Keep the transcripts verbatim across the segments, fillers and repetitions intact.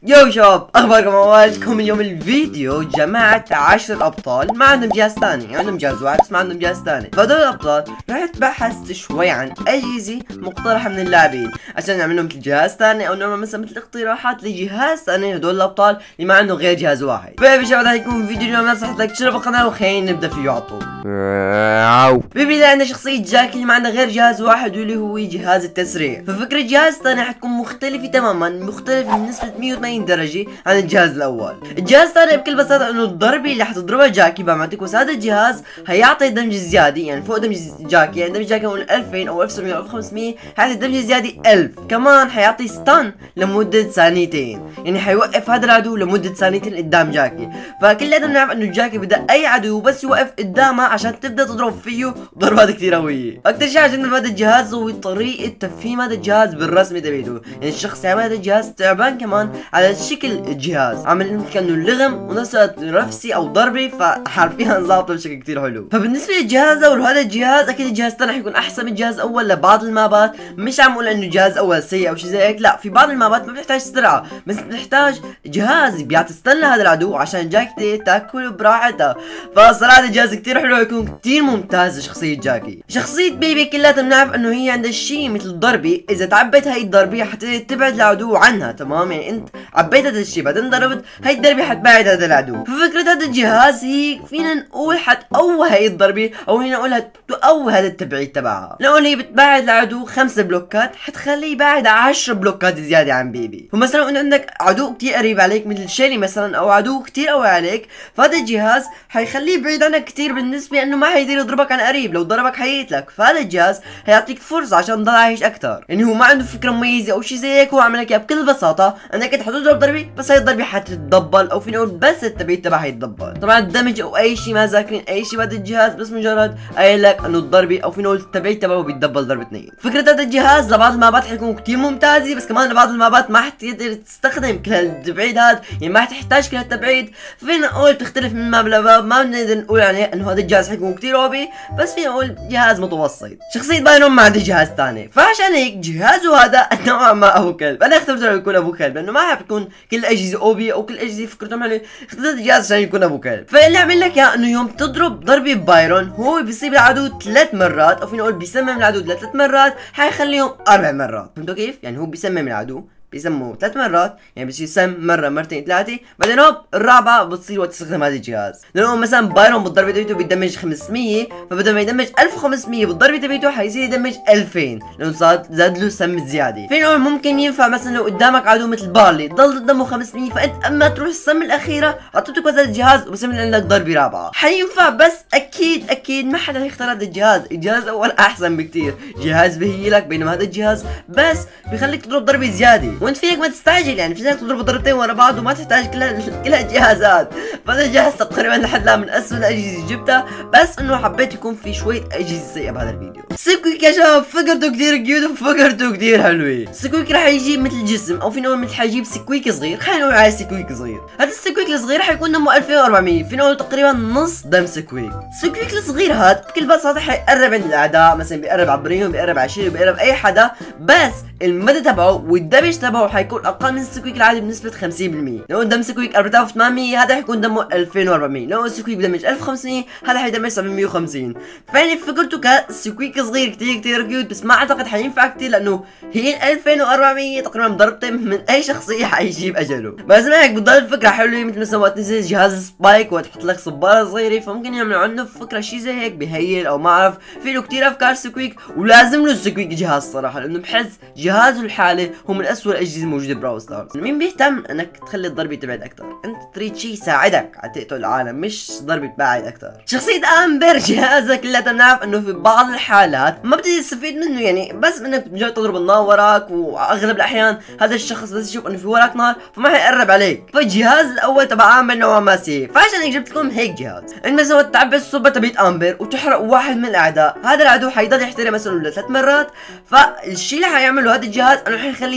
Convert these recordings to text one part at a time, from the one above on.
يو شباب، اخباركم؟ اولكم اليوم الفيديو جمعت عشرة ابطال ما عندهم جهاز ثاني، عندهم جهاز واحد بس ما عندهم جهاز ثاني. فهذول الابطال رحت بحثت شوي عن اجهزه مقترحه من اللاعبين عشان نعمل لهم مثل جهاز ثاني او نعمل مثلا مثل اقتراحات لجهاز ثاني هذول الابطال اللي ما عندهم غير جهاز واحد. فيا شباب، راح يكون فيديو اليوم. نصحت لك تشترك بالقناه وخلينا نبدا فيه على طول. ببداية عندنا شخصية جاكي اللي ما عندها غير جهاز واحد واللي هو جهاز التسريع. ففكرة جهاز ثاني حتكون مختلفة تماما، مختلفة بنسبة مية وثمانين درجة عن الجهاز الأول. الجهاز الثاني بكل بساطة إنه الضربة اللي حتضربها جاكي بعملتك، بس هذا الجهاز هيعطي دمج زيادة، يعني فوق دمج جاكي، يعني دمج جاكي نقول ألفين أو ألف وسبعمية أو ألف وخمسمية، حيعطي دمج زيادة ألف. كمان حيعطي ستان لمدة ثانيتين، يعني حيوقف هذا العدو لمدة ثانيتين قدام جاكي. فكلنا بنعرف إنه جاكي بدأ أي عدو بس يوقف قدامه عشان تبدأ تضرب فيه ضربات كثير قوية. أكثر شيء عجبني بهذا الجهاز هو طريقة تفهيم هذا الجهاز بالرسم تبعته، يعني الشخص يعمل هذا الجهاز تعبان كمان على شكل الجهاز، عامل كأنه لغم ونفس رفسي أو ضربة، فحرفيا ظابطه بشكل كثير حلو. فبالنسبة للجهاز الأول وهذا الجهاز، أكيد الجهاز الثاني حيكون أحسن من الجهاز الأول لبعض المابات. مش عم أقول إنه الجهاز الأول سيء أو شيء زي هيك، لا، في بعض المابات ما بتحتاج سرعة، بس بتحتاج جهاز بيعطي ستان لهذا العدو عشان جاكي تاكل براحتها. فصراحة الجهاز كثير حلو، يكون كثير ممتاز لشخصية جاكي. شخصية بيبي كلها بنعرف انه هي عندها شيء مثل الضربة، اذا تعبت هاي الضربة حتى تبعد العدو عنها، تمام؟ يعني انت عبيت هذا الشيء بعدين ضربت، هاي الضربة حتبعد هذا العدو. ففكرة هذا الجهاز هي فينا نقول حتقوي هاي الضربة، او فينا نقول حتقوي هذا التبعيد تبعها. نقول هي بتبعد العدو خمسة بلوكات، حتخليه يبعد عشرة بلوكات زيادة عن بيبي. فمثلا انت عندك عدو كثير قريب عليك مثل شيري مثلا، او عدو كثير قوي عليك، فهذا الجهاز حيخليه بعيد عنك كثير بالنسبة انه ما حيقدر يضربك عن قريب، لو ضربك حيقتلك. فهذا الجهاز هيعطيك فرصة عشان تضل عايش اكثر، يعني هو ما عنده فكرة مميزة او شيء زي هيك، هو عامل لك اياها بكل بساطة انك انت حتضرب ضربة، بس هاي الضربة حتتدبل، او فينا نقول بس التبعيد تبعها حيتدبل. طبعا الدمج او اي شيء ما ذاكرين اي شيء بهذا الجهاز، بس مجرد قايل لك انه الضربة او فينا نقول التبعيد تبعه بيتدبل ضربتين. فكرة هذا الجهاز لبعض المابات حيكون كثير ممتازة، بس كمان لبعض المابات ما حتقدر تستخدم كل التبعيد هذا، يعني ما حتحتاج كل التبعيد. فينا نقول بتختلف من ماب لماب، ما بنقدر نقول عليه انه هذا الجهاز حيكون كثير اوبي، بس فينا نقول جهاز متوسط. شخصية بايرون ما عندي جهاز ثاني، فعشان هيك جهازه هذا نوعا ما ابو كلب. انا اخترت انه يكون ابو كلب لانه ما حاب تكون كل الاجهزة اوبي او كل الاجهزة فكرتهم حلوة، اخترت الجهاز عشان يكون ابو كلب. فاللي عمل لك اياه انه يوم تضرب ضربة بايرون هو بيصيب العدو ثلاث مرات، او فينا نقول بيسمم العدو لثلاث مرات، حيخليهم اربع مرات. فهمتوا كيف؟ يعني هو بيسمم العدو بيسموه ثلاث مرات، يعني بصير سم مره مرتين ثلاثه، بعدين هوب الرابعه بتصير وقت تستخدم هذا الجهاز. لانه مثلا بايرون بالضربه تبعته بيدمج خمسمية، فبدل ما يدمج ألف وخمسمية بالضربه تبعته حيصير يدمج ألفين، لانه صار زاد له سم زياده. فينا نقول ممكن ينفع مثلا لو قدامك عدو مثل بارلي ضل قدامه خمسمية، فانت اما تروح السم الاخيره حطيته كذا الجهاز وبسم لك ضربه رابعه حينفع. بس اكيد اكيد ما حدا يختار هذا الجهاز، الجهاز الاول احسن بكثير، جهاز بهيلك، بينما هذا الجهاز بس بيخليك تضرب ضربه زياده، وانت فيك ما تستعجل، يعني فيك تضرب ضربتين ورا بعض وما تحتاج كل كل الجهازات. فهذا الجهاز تقريبا لحد الان من اسوء الاجهزه اللي جبتها، بس انه حبيت يكون في شويه اجهزه سيئه بهذا الفيديو. سكويك يا شباب فكرته كثير كيوت وفكرته كثير حلوه. سكويك راح يجيب مثل جسم، او فينا نقول مثل حيجيب سكويك صغير، خلينا نقول على سكويك صغير. هذا السكويك الصغير حيكون دمه ألفين وأربعمية، فينا نقول تقريبا نص دم سكويك. سكويك الصغير هذا بكل بساطه حيقرب عند الاعداء، مثلا بيقرب على بريهم، بيقرب على شيري، بيقرب اي حدا، بس المدى تبعه والدمج تبعه حيكون اقل من السكويك العادي بنسبه خمسين بالمية. لو دم سكويك أربعة آلاف وثمانمية هذا حيكون دمه ألفين وأربعمية، لو السكويك بدمج ألف وخمسمية هذا حيدمج سبعمية وخمسين. فيعني فكرته كسكويك صغير كثير كثير كيوت، بس ما اعتقد حينفع كثير لانه هي ألفين وأربعمية تقريبا ضربتين من اي شخصيه حيجيب اجله. بس ما هيك بتضل الفكره حلوه، مثل مثلا وقت نزل جهاز سبايك وتحط لك صباره صغيره، فممكن يعملوا عنه فكره شيء زي هيك بهيل او ما اعرف. في له كثير افكار سكويك، ولازم له السكويك جهاز صراحه، لانه بحس جهازه الحالي هو من اسوء الاجهزه الموجوده براول ستارز. مين بيهتم انك تخلي الضربه تبعد اكثر؟ انت تريد شيء يساعدك على تقتل العالم، مش ضربه تبعد اكثر. شخصيه امبر جهازها كلها بنعرف انه في بعض الحالات ما بتقدر تستفيد منه، يعني بس انك مجرد تضرب النار وراك، واغلب الاحيان هذا الشخص بس يشوف انه في وراك نار فما حيقرب عليك. فالجهاز الاول تبع امبر نوعا ما سيء، فعشان هيك جبت لكم هيك جهاز. انت مثلا تعبي الصبه تبعت امبر وتحرق واحد من الاعداء، هذا العدو حيضل يحترق مثلا لثلاث مرات، فالشيء اللي حيعمله هذا الجهاز انه حيخليه ثانيتين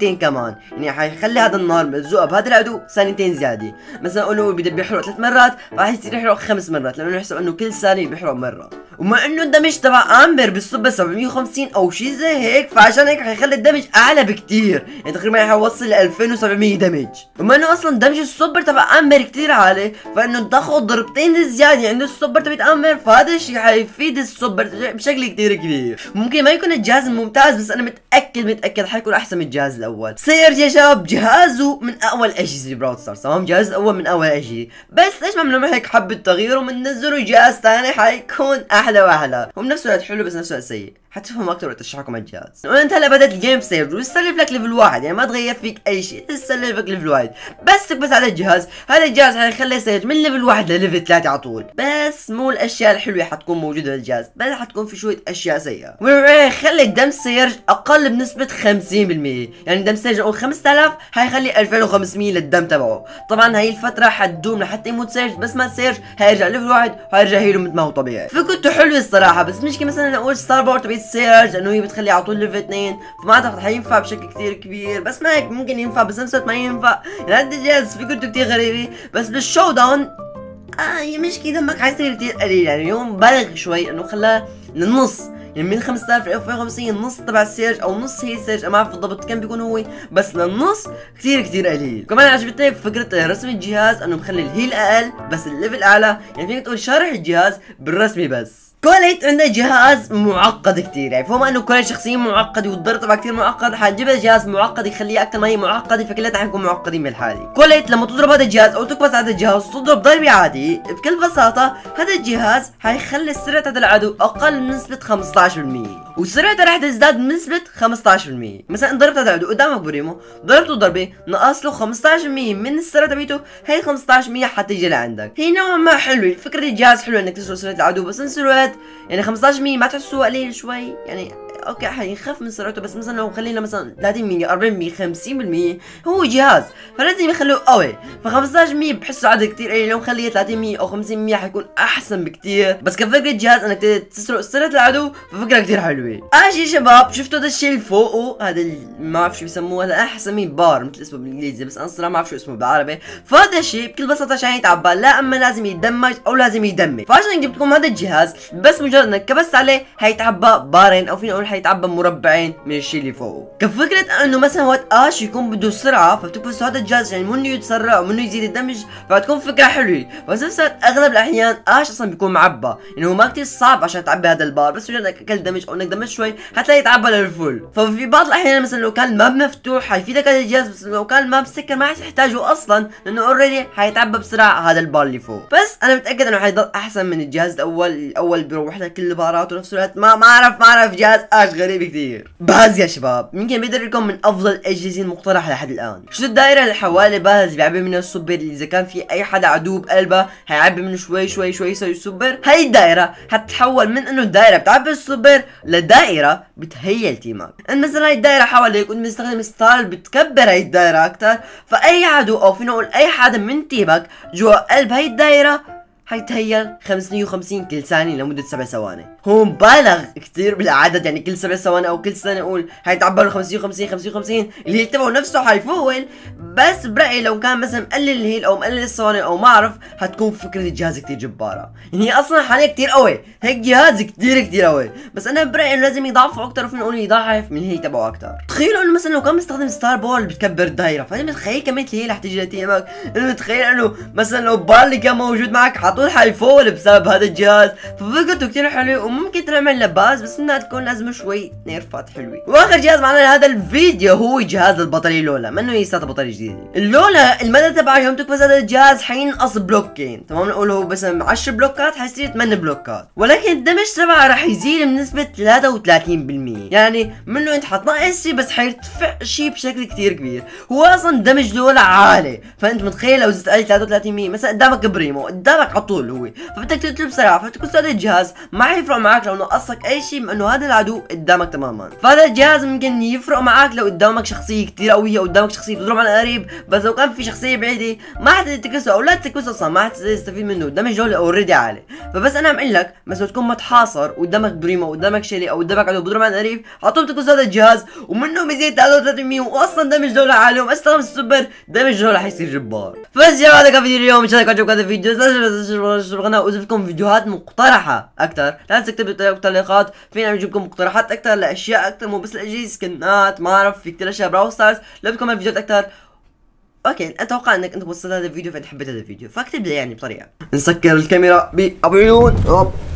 ثانيتين كمان، يعني حيخلي هذا النار ملزوقه بهذا العدو ثانيتين زياده. مثلا قول له بده بيحرق ثلاث مرات فراح يصير يحرق خمس مرات، لانه يحسب انه كل ثانيه بيحرق مره. وما انه الدمج تبع امبر بالسوبر سبعمية وخمسين او شيء زي هيك، فعشان هيك حيخلي الدمج اعلى بكتير، يعني تقريبا حيوصل ل ألفين وسبعمية دمج. وما انه اصلا دمج السوبر تبع امبر كتير عالي، فانه تاخذ ضربتين زياده عنده السوبر تبع امبر، فهذا الشيء حيفيد السوبر بشكل كتير كبير. ممكن ما يكون الجهاز ممتاز، بس انا متاكد متاكد حيكون احسن من الجهاز الاول. سيرج يا شباب جهازه من اول اجهزه براول ستارز، تمام؟ جهاز الاول من اول اجهزه، بس ليش ما عملوا هيك حبه تغيير ومنزلوا جهاز ثاني حيكون احلى واحلى، وبنفس الوقت حلو بس نفس الوقت سيء. حتفهم اكثر وقت اشرحكم على الجهاز. وانت هلا بدات الجيم سيرج ويستلف لك ليفل واحد، يعني ما تغير فيك اي شيء، يستلف لك ليفل واحد بس بس على الجهاز. هذا الجهاز حيخلي سيرج من ليفل واحد لليفل ثلاثة على طول، بس مو الاشياء الحلوه حتكون موجوده بالجهاز، بل حتكون في شويه اشياء سيئه. ويخلي دم سيرج اقل بنسبه خمسين بالمية، يعني دم سيرج نقول خمسة آلاف حيخلي ألفين وخمسمية للدم تبعه. طبعا هي الفتره حتدوم لحتى يموت سيرج، بس ما سيرج حيرجع ليفل واحد وحيرجع هيلو مثل ما هو طبيعي. فكنته حلوه الصراحه، بس مشكله مثلا نقول ستار باور تبع سيرج انه هي بتخليه على طول ليفل اثنين، فما اعتقد حينفع بشكل كثير كبير، بس ما هيك ممكن ينفع، بس نفس الوقت ما ينفع. يعني هذا الجهاز فكرته كثير غريبه، بس بالشو داون اه هي مشكله دمك حيصير كثير قليل، يعني اليوم بالغ شوي انه خلاه للنص، يعني من خمسة آلاف ل ألفين وخمسين النص تبع السيرج او نص هي السيرج، ما بعرف بالضبط كم بيكون هو، بس للنص كثير كثير قليل. كمان عجبتني فكره رسم الجهاز انه مخلي الهيل اقل بس الليفل اعلى، يعني فيك تقول شارح الجهاز بالرسمي. بس كوليت عنده جهاز معقد كثير، يعني فما انه كل شخصيه معقده والضرب تبعها كثير معقد، حنجيب جهاز معقد يخليه اكثر ما هي معقده، فكلها حنكون معقدين من الحالي. كوليت لما تضرب هذا الجهاز او تكبس هذا الجهاز وتضرب ضربه عادي بكل بساطه، هذا الجهاز حيخلي سرعه هذا العدو اقل بنسبه خمسة عشر بالمية، وسرعته راح تزداد بنسبه خمسة عشر بالمية. مثلا ضربت هذا العدو قدامك بريمو، ضربته ضربه نقص له خمسة عشر بالمية من السرعه تبعته، هي خمسة عشر بالمية حتيجي لعندك. هي نوعا ما حلوه فكره الجهاز، حلوه انك تسرق سرعه العدو، بس نفس الوقت يعني خمسة عشر بالمية ما تحسوه قليل شوي، يعني اوكي حيخف من سرعته، بس مثلا لو خلينا مثلا ثلاثين بالمية أربعين بالمية خمسين بالمية هو جهاز، فلازم يخلوه قوي. ف خمسة عشر بالمية بحسه عدد كثير قليل، لو مخليه ثلاثين بالمية او خمسين بالمية حيكون احسن بكثير. بس كفكره جهاز انك تسرق سرعه العدو ففكره كثير حلوه. اه شي شباب شفتوا هذا الشيء اللي فوقه، هذا ما بعرف شو بيسموه، هذا احسن بار مثل اسمه بالانجليزي، بس انا الصراحه ما بعرف شو اسمه بالعربي. فهذا الشيء بكل بساطه عشان يتعبى لا اما لازم يدمج او لازم يدمج، فعشان جبت لكم هذا الجهاز، بس مجرد انك كبست عليه حيتعبى بارين او فينا نقول حيتعبى مربع من الشيء اللي فوقه. كفكره انه مثلا وقت اش يكون بده سرعه فبتكبسوا هذا الجهاز يعني منه يتسرع ومنه يزيد الدمج، فتكون فكره حلوه. بس نفس اغلب الاحيان اش اصلا بيكون معبى، يعني هو ما كثير صعب عشان تعبي هذا البار، بس مجرد انك اكلت دمج او انك دمج شوي حتلاقي يتعبى للفل. ففي بعض الاحيان مثلا لو كان الماب مفتوح حيفيدك هذا الجهاز، بس لو كان الماب سكر ما حتحتاجه اصلا، لانه اوريدي حيتعبى بسرعه هذا البار اللي فوق. بس انا متاكد انه حيضل احسن من الجهاز الاول، الاول بيروح لك كل البارات ونفس الوقت ما ما اعرف ما اعرف جهاز اش غريب كثير. باز يا شباب يمكن بيقدر لكم من افضل الاجهزه المقترحه لحد الان. شو الدائره اللي حوالي باز بيعبي منها السوبر، اللي اذا كان في اي حدا عدو بقلبه هيعبي منه شوي شوي شوي يسوي السوبر. هاي الدائره حتتحول من انه دائره بتعبي السوبر لدائره بتهيل تيمك. ان مثلا هاي الدائره حواليك وانت مستخدم ستار بتكبر هاي الدائره اكثر، فاي عدو او فينا نقول اي حدا من تيمك جوا قلب هاي الدائره حيتهيل خمسمية وخمسين كل ثانية لمدة سبع ثواني. هو مبالغ كثير بالعدد، يعني كل سبع ثواني او كل ثانية نقول حيتعبر خمسمية وخمسين خمسمية وخمسين اللي يتبعه نفسه حيفول. بس برأيي لو كان مثلا مقلل الهيل او مقلل الثواني او ما اعرف حتكون فكرة الجهاز كثير جبارة. يعني هي اصلا حاليا كثير قوي، هيك جهاز كثير كثير قوي، بس انا برأيي انه لازم يضعفوا اكثر وفينا نقول يضاعف من الهيل تبعه اكثر. تخيلوا انه مثلا لو كان مستخدم ستار بول بتكبر الدايرة، فانا متخيل كمية الهيل رح تيجي لتيمك، انا متخيل انه مثلا لو بال اللي كان موجود معك حطول حيفول بسبب هذا الجهاز. ففكرته كثير حلوه وممكن تعمل لباس، بس انها تكون لازم شوي نيرفات حلوه. واخر جهاز معنا لهذا الفيديو هو جهاز البطاريه لولا، منه هي ساعه بطاريه جديده. اللولا المدى تبعه يوم تكبس هذا الجهاز حينقص بلوكين، تمام؟ نقول هو بس عشر بلوكات حيصير ثمانية بلوكات، ولكن الدمج تبعه راح يزيد بنسبه ثلاثة وثلاثين بالمية، يعني منه انت حتنقص شيء بس حيرتفع شيء بشكل كثير كبير. هو اصلا دمج لولا عالي، فانت متخيل لو زدت عليه ثلاثة وثلاثين بالمية مثلا قدامك بريمو قدامك على طول هو، فبدك تقتله بسرعه، فبتكون سادة الجهاز ما حيفرق معك لو نقصك اي شيء، انه هذا العدو قدامك تماما. فهذا الجهاز ممكن يفرق معك لو قدامك شخصيه كثير قويه، قدامك شخصيه بتضرب على قريب، بس لو كان في شخصيه بعيده ما حتقدر تكسه او لا تكسه اصلا، ما حتقدر تستفيد منه، دمج جوله اوريدي عالي. فبس انا عم اقول لك بس لو تكون متحاصر قدامك بريمو، قدامك شيلي، او قدامك عدو بضرب على قريب، على طول بتكسر هذا الجهاز ومنه ميزات ثلاثة وثلاثين واصلا دمج جوله عالي، واستخدم السوبر دمج جوله حيصير جبار. بس يا هذا كان فيديو اليوم، ان شاء الله عجبكم هذا الفيديو، لا تنسوا القناه واذا بدكم فيديوهات مقترحه اكثر لا تنسوا تكتبوا بالتعليقات، فينا نجيب لكم مقترحات اكثر لاشياء اكثر، مو بس الاجهزه سكنات، ما اعرف في كثير اشياء براول ستارز، لو بدكم فيديوهات اكثر. اوكي اتوقع انك انت وصلت هذا الفيديو فانت حبيت هذا الفيديو، فاكتب لي يعني بطريقه. نسكر الكاميرا بابو عيون.